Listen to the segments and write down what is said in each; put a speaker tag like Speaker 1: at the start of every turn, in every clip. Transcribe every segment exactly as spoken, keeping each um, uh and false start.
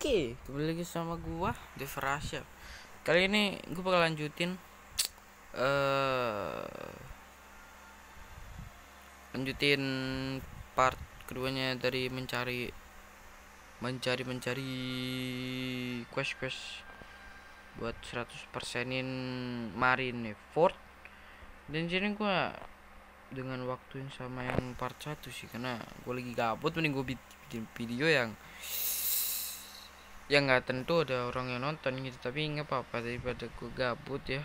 Speaker 1: Oke, kembali lagi sama gua Devrasya. Kali ini gua bakal lanjutin eh lanjutin part keduanya dari mencari mencari mencari quest quest buat seratus persenin Marine Fort. Dan sini gua dengan waktu yang sama yang part satu sih, karena gua lagi gabut, mending gua bikin video yang ya nggak tentu ada orang yang nonton gitu, tapi nggak apa-apa daripada gue gabut ya.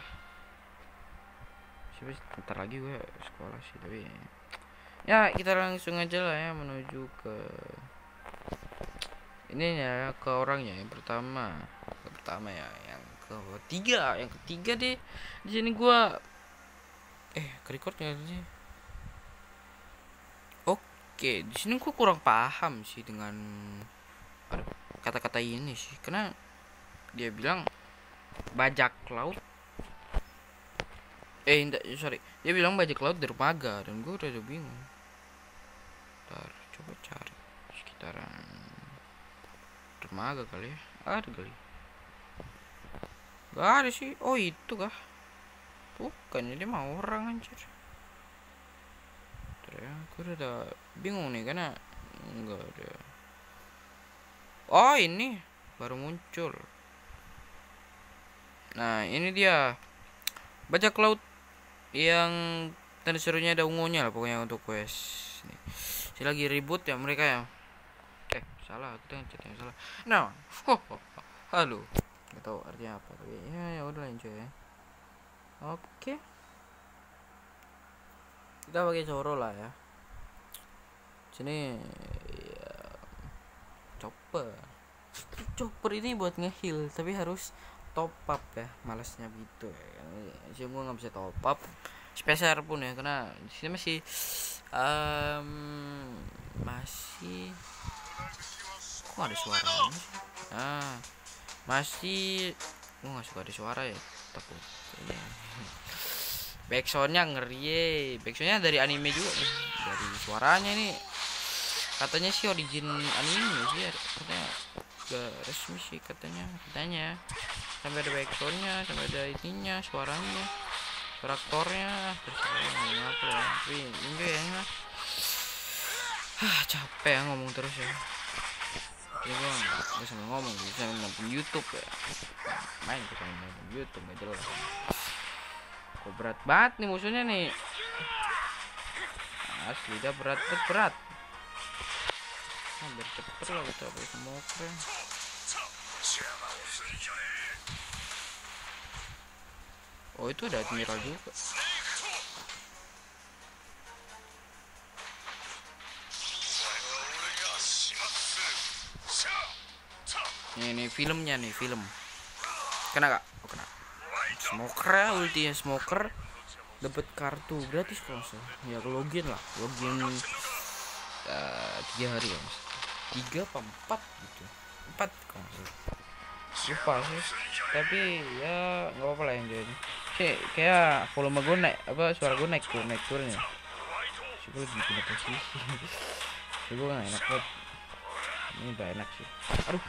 Speaker 1: Siapa bentar lagi gue sekolah sih, tapi ya kita langsung aja lah ya menuju ke ini ya, ke orangnya yang pertama yang pertama ya yang ketiga yang ketiga deh di sini gue eh recordnya sih. Oke, di sini gue kurang paham sih dengan kata-kata ini sih, karena dia bilang bajak laut eh enggak sorry dia bilang bajak laut dermaga, dan gue udah bingung. Ntar coba cari sekitaran dermaga kali ya, ada kali gak ada sih. Oh itu kah, bukan, jadi mau orang anjir. Ntar ya, gue udah bingung nih karena enggak ada. Oh ini baru muncul. Nah ini dia bajak laut yang tanda serunya ada ungunya lah pokoknya untuk quest nih. Si lagi ribut ya mereka ya. Eh salah, kita ngechat yang salah. Nah, oh, oh, halo, nggak tahu artinya apa, tapi ya ya udah lanjut ya. Oke, kita pakai Zoro lah ya. Sini ya, chopper. Chopper ini buat ngeheal, tapi harus top up ya, malasnya gitu ya. Sih gua nggak bisa top up spesial pun ya, karena di sini masih um, masih kok ada suaranya sih. Nah masih gua nggak suka ada suara ya, takut ya. Backsoundnya ngeri ye, backsoundnya dari anime juga nih, dari suaranya ini katanya sih origin anime sih ya, katanya gak resmi sih katanya katanya sampai ada backsoundnya, sampai ada ininya, suaranya, karakternya, terus apa ya, tapi enjoy ya. Hah capek ya ngomong terus ya, ini gua nggak sambil ngomong, bisa nonton YouTube ya, main kita nonton YouTube gak jelas. Kok berat banget nih musuhnya nih, asli dah berat berat berat. Nah, biar cepet lah kita pakai smoker. Oh itu ada admiral juga. Ini nih filmnya nih, film. Kena gak? Oh kena. Smoker ya, ulti ya smoker. Dapat kartu gratis kalau salah. Ya login lah, login uh, tiga hari ya mas. Tiga apa empat gitu. Empat kalau salah. Lupa sih. Tapi ya nggak apa-apa lah yang jadi. Sih kayak volume gue naik, apa suara gue naik tuh, naik turunnya. Sih gue lebih pindah posisi. Sih gue nggak enak banget. Ini udah enak sih. Aduh.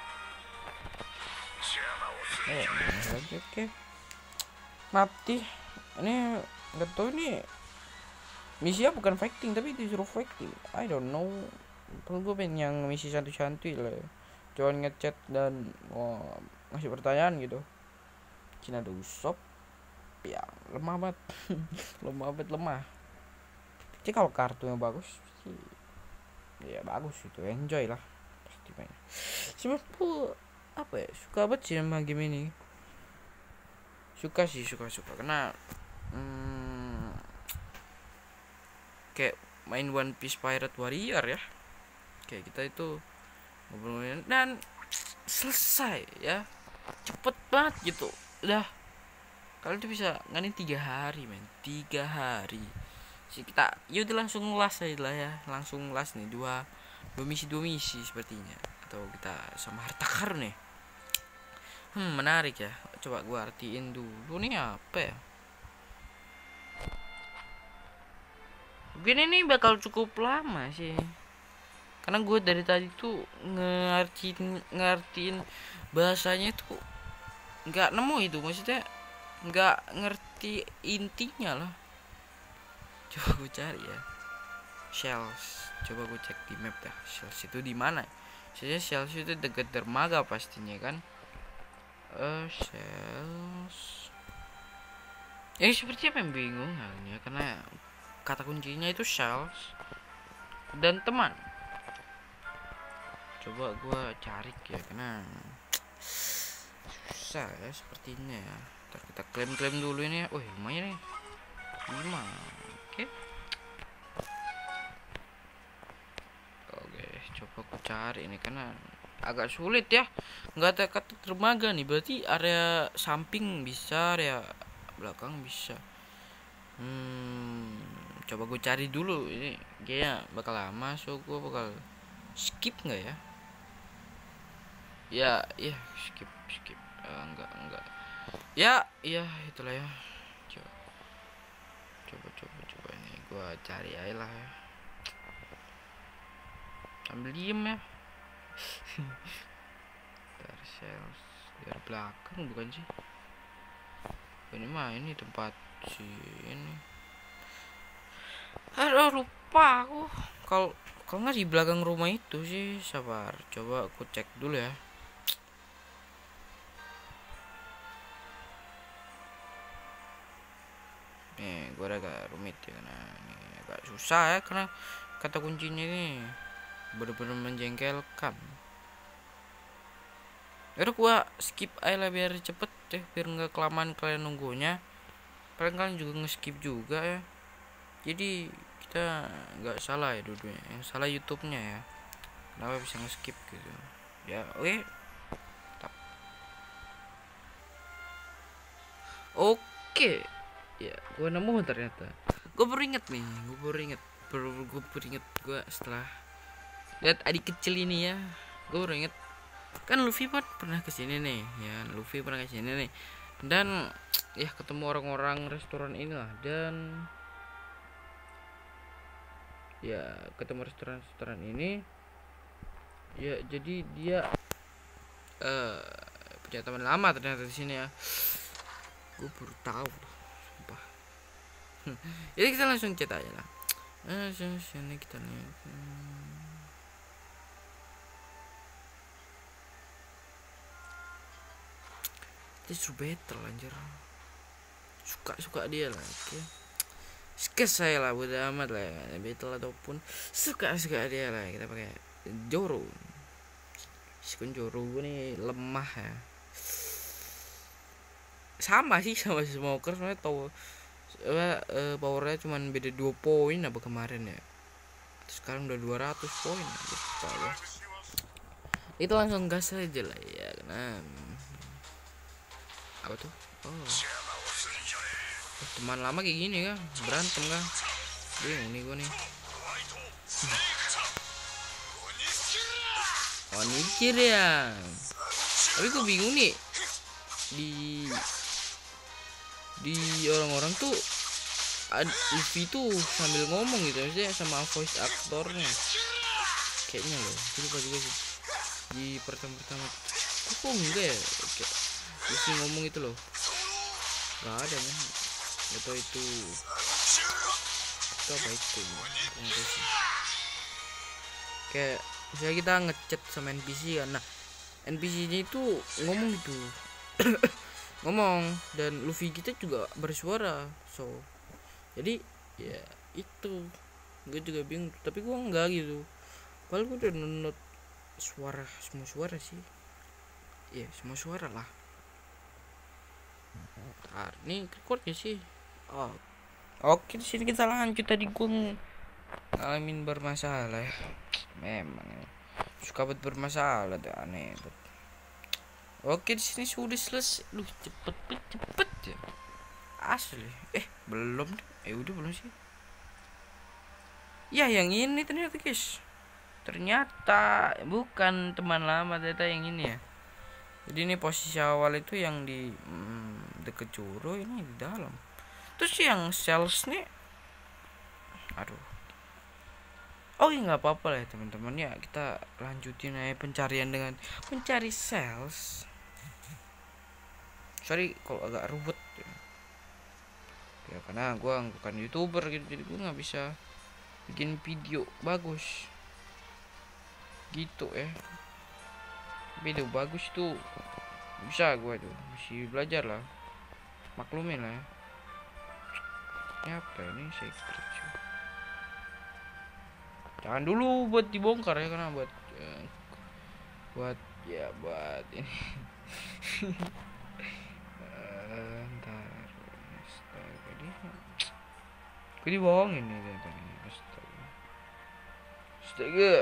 Speaker 1: Eh, lagi oke. Mati. Ini nggak tahu ini misinya bukan fighting tapi disuruh fighting. I don't know. Perlu gue pengen yang misi santuy-santuy lah. Cuman ngechat dan oh, ngasih pertanyaan gitu. Cina ada Usopp ya lemah banget. lemah banget lemah. Jadi kalau kartunya bagus sih ya bagus itu, enjoy lah pasti main. Cuma tuh apa ya, suka banget sih sama game ini. Suka sih suka suka karena hmm, kayak main One Piece Pirate Warrior ya, kayak kita itu ngobrolin dan selesai ya, cepet banget gitu. Udah kalian tuh bisa nganin tiga hari men, tiga hari sih kita yaudah langsung las aja lah ya, langsung las nih dua dua misi dua misi sepertinya, atau kita sama harta karun nih. Hmm menarik ya, coba gua artiin dulu nih apa ya. Mungkin ini bakal cukup lama sih. karena gue dari tadi tuh ngertiin ngertiin bahasanya tuh nggak nemu itu, maksudnya nggak ngerti intinya lah. Coba gue cari ya, Shells, coba gue cek di map dah, Shells itu di mana. Saya Shells itu dekat dermaga pastinya kan. Eh uh, Shells ini seperti apa yang bingung halnya, karena kata kuncinya itu Shells dan teman. Coba gue cari ya, karena susah ya sepertinya ya. Ntar kita klaim-klaim dulu ini ya. Wih lumayan nih, lima. Oke oke coba aku cari ini, karena agak sulit ya, nggak ada kata dermaga nih. Berarti area samping bisa, area belakang bisa. Hmm coba gue cari dulu ini, kayaknya bakal lama, so gue bakal skip nggak ya? Ya ya skip skip uh, enggak enggak ya ya itulah ya. Coba coba coba coba ini gue cari aja lah ya, sambil diem ya. Shells dari belakang bukan sih? Ini mah ini tempat si ini. Aduh lupa aku. Kalau kalau nggak di belakang rumah itu sih. Sabar, coba aku cek dulu ya. Nih, gue agak rumit ya, karena ini agak susah ya, karena kata kuncinya ini benar-benar menjengkelkan. Udah gua skip aja lah biar cepet deh, biar nggak kelamaan kalian nunggunya. Kalian kalian juga nge-skip juga ya. Jadi kita nggak salah ya dulunya, yang salah YouTube-nya ya. Kenapa bisa nge-skip gitu? Ya, oke. Okay. Oke. Okay. Ya, gua nemu ternyata. Gue baru inget nih, gue baru inget, baru gue baru inget gue setelah lihat adik kecil ini ya. Gue baru inget kan Luffy pun pernah kesini nih ya, Luffy pernah kesini nih, dan ya ketemu orang-orang restoran inilah, dan ya ketemu restoran-restoran ini ya, jadi dia uh, punya teman lama ternyata di sini ya. Gue baru tahu sumpah. Jadi kita langsung chat aja lah, langsung sini kita lihat. Dia suruh battle anjir, suka-suka dia lah. Oke okay. Suka saya lah, udah amat lah ya, battle ataupun suka-suka dia lah. Kita pakai Joro. Meskipun Joro ini lemah ya, sama sih sama si Smoker sebenarnya, tahu uh, uh, powernya cuman beda dua poin apa kemarin ya. Sekarang udah dua ratus poin gitu ya. Itu langsung gas aja lah ya, karena apa tuh? Oh. oh teman lama kayak gini kan, berantem kan. Bingung nih gue nih. Oh mikir ya. Tapi gue bingung nih, di di orang-orang tuh Luffy tuh sambil ngomong gitu aja sama voice aktornya kayaknya loh. Jadi lupa juga sih di pertama-pertama kok enggak ya, kayak Luffy ngomong itu loh, nggak ada kan, atau itu itu apa itu ya? Kayak misalnya kita ngechat sama N P C kan, nah N P C nya itu ngomong gitu ngomong, dan Luffy kita juga bersuara, so jadi ya itu gue juga bingung, tapi gue enggak gitu, padahal gue udah nonton suara, semua suara sih ya, semua suara lah. Ntar nih recordnya sih. Oh oke, di sini kita lanjut. Tadi gue ngalamin bermasalah ya, memang ya. Suka buat bermasalah tuh, aneh tuh. Oke, di sini sudah selesai. Lu cepet cepet ya asli. Eh belum, eh udah belum sih ya? Yang ini ternyata guys, ternyata bukan teman lama, ternyata yang ini ya. Jadi ini posisi awal itu yang di hmm, deket Joro, ini di dalam. Terus yang sales nih, aduh Oh iya, nggak apa-apa lah ya teman-teman ya, kita lanjutin aja pencarian dengan mencari sales. Sorry kalau agak ribet ya, ya karena gue bukan youtuber gitu, jadi gue nggak bisa bikin video bagus gitu ya. Video bagus tuh bisa gue tuh masih belajar lah, maklumin lah ya. Ini apa ini secret sih, jangan dulu buat dibongkar ya, karena buat eh, buat ya buat ini uh, ntar astaga dia gue dibohongin nih tadi. Astaga astaga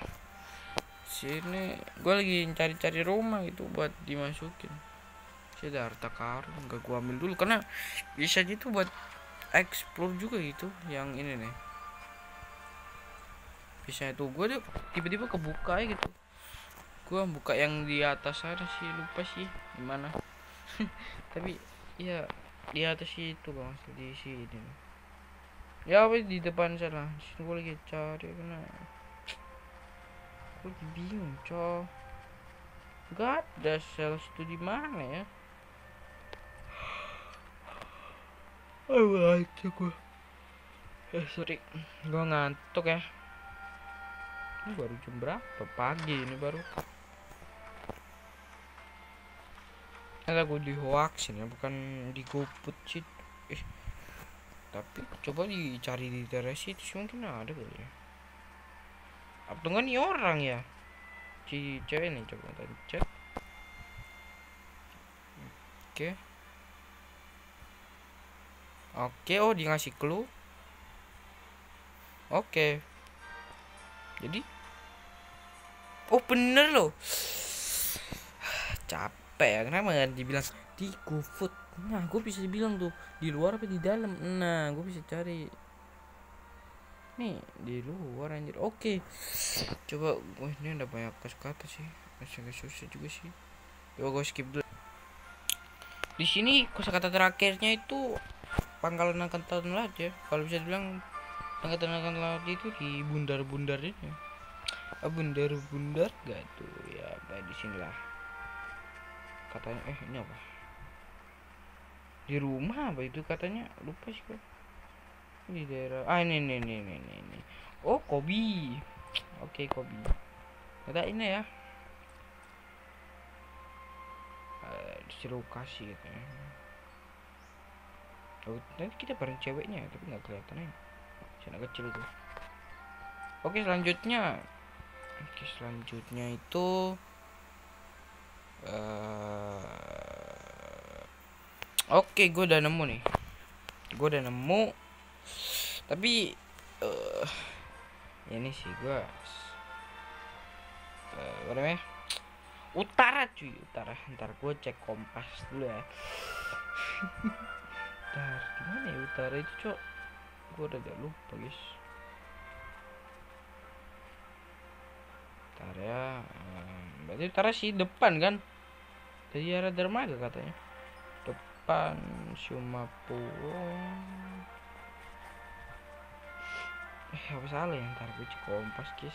Speaker 1: sini gue lagi cari-cari rumah gitu buat dimasukin. Saya ada harta karun gak gue ambil dulu karena bisa gitu buat explore juga gitu. Yang ini nih bisa itu gue tuh tiba-tiba kebuka ya gitu. Gue buka yang di atas sana sih, lupa sih gimana tapi ya di atas itu bang, di sini ya apa di depan sana. Di sini gue lagi cari karena gue lagi bingung cow, gak ada sales itu di mana ya. Oh aja gue eh sorry gue ngantuk ya. Ini baru jam berapa, pagi ini baru. Ada gue di hoaxin ya, bukan di GoPut sih. Eh, tapi coba dicari di teras itu mungkin ada kali ya. Atau enggak nih orang ya, si cewek nih, coba tadi cek. Oke oke oh dia ngasih clue. Oke jadi oh bener loh, capek ya kenapa nggak dibilang di GoFood. Nah gue bisa dibilang tuh di luar apa di dalam. Nah gue bisa cari nih di luar anjir. Oke coba gue ini ada banyak kata-kata sih, masih agak susah juga sih. Coba gue skip dulu. Di sini kosakata terakhirnya itu pangkalan angkatan laut ya, kalau bisa dibilang angkatan angkatan laut itu di bundar-bundar ini. Ah, bundar-bundar gak tuh ya, baik di sinilah katanya. Eh ini apa di rumah apa itu katanya, lupa sih gue. Di daerah ah ini ini ini ini, ini. Oh Kobi. Oke Kobi ada ini ya, uh, disuruh kasih gitu ya. Oh, nanti kita bareng ceweknya tapi nggak kelihatan ya, sana kecil tuh. Oke selanjutnya oke selanjutnya itu uh, oke gue udah nemu nih, gue udah nemu tapi uh, ini sih gue uh, apa namanya utara cuy, utara. Ntar gue cek kompas dulu ya. Ntar gimana ya utara itu cok, gue udah gak lupa guys. Ntar ya um, berarti utara sih depan kan, dari arah dermaga katanya depan Sumapura. Eh apa salah ya, ntar gue cek kompas guys.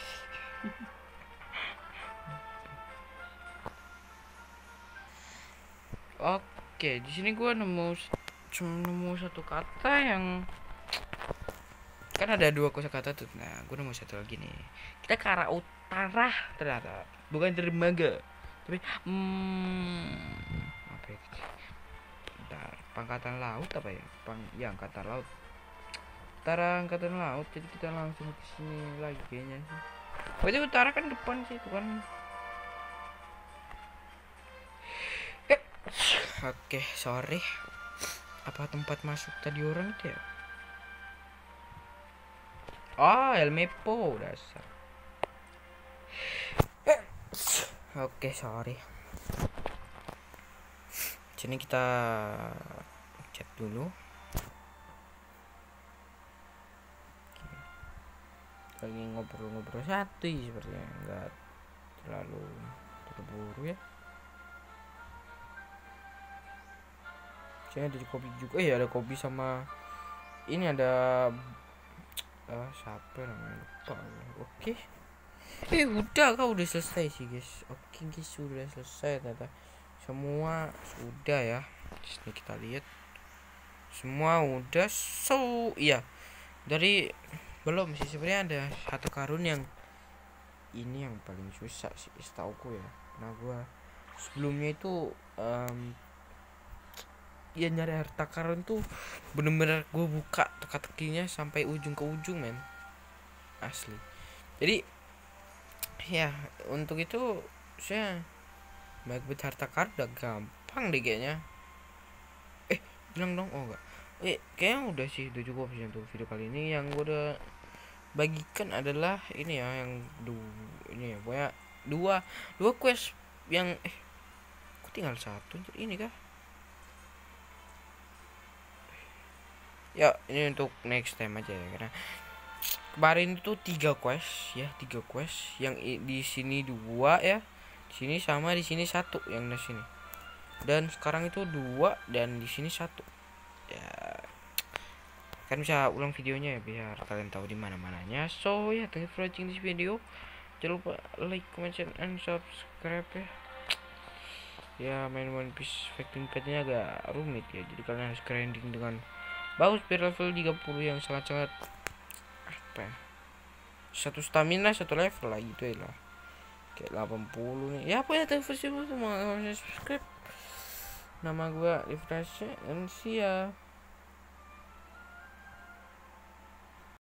Speaker 1: Oke di sini gue nemu nemu satu kata yang kan ada dua kosakata tuh. Nah gue nemu satu lagi nih, kita ke arah utara ternyata, bukan dermaga tapi hmm, apa itu bentar, pangkatan laut apa ya, pang ya angkatan laut, utara angkatan laut. Jadi kita langsung ke sini lagi kayaknya sih. Berarti utara kan depan sih itu kan. eh. Oke sorry, apa tempat masuk tadi orang itu ya. Oh El Mepo dasar. eh. Oke sorry, sini kita chat dulu. Lagi ngobrol-ngobrol santai sepertinya, enggak terlalu terburu ya. Sini ada kopi juga, eh ada kopi sama ini ada ah siapa namanya lupa gua. Oke. Eh udah kau udah selesai sih guys. Oke guys sudah selesai ternyata. Semua sudah ya. Sini kita lihat. Semua udah. So iya. Dari belum sih sebenarnya ada satu karun yang ini yang paling susah sih setauku ya. Nah gua sebelumnya itu um, ya nyari harta karun tuh bener-bener gue buka teka-tekinya sampai ujung ke ujung men, asli. Jadi ya untuk itu saya bagi harta karun udah gampang deh kayaknya. Eh bilang dong, oh enggak, eh kayaknya udah sih, udah cukup sih untuk video kali ini. Yang gue udah bagikan adalah ini ya, yang du ini ya pokoknya dua dua quest yang eh aku tinggal satu ini kah. Ya ini untuk next time aja ya, karena kemarin itu tiga quest ya, tiga quest yang di sini dua ya, di sini sama di sini satu yang di sini, dan sekarang itu dua dan di sini satu ya, kan bisa ulang videonya ya biar kalian tahu di mana mananya. So ya, thank you for watching this video, jangan lupa like, comment, share, and subscribe ya. Ya main One Piece Fighting Padnya agak rumit ya, jadi kalian harus grinding dengan bagus biar level tiga puluh yang sangat-sangat apa ya, satu stamina satu level lah gitu ya lah, kayak delapan puluh nih ya. Apa ya, thank you for watching, subscribe, nama gua Livrasia, dan siap.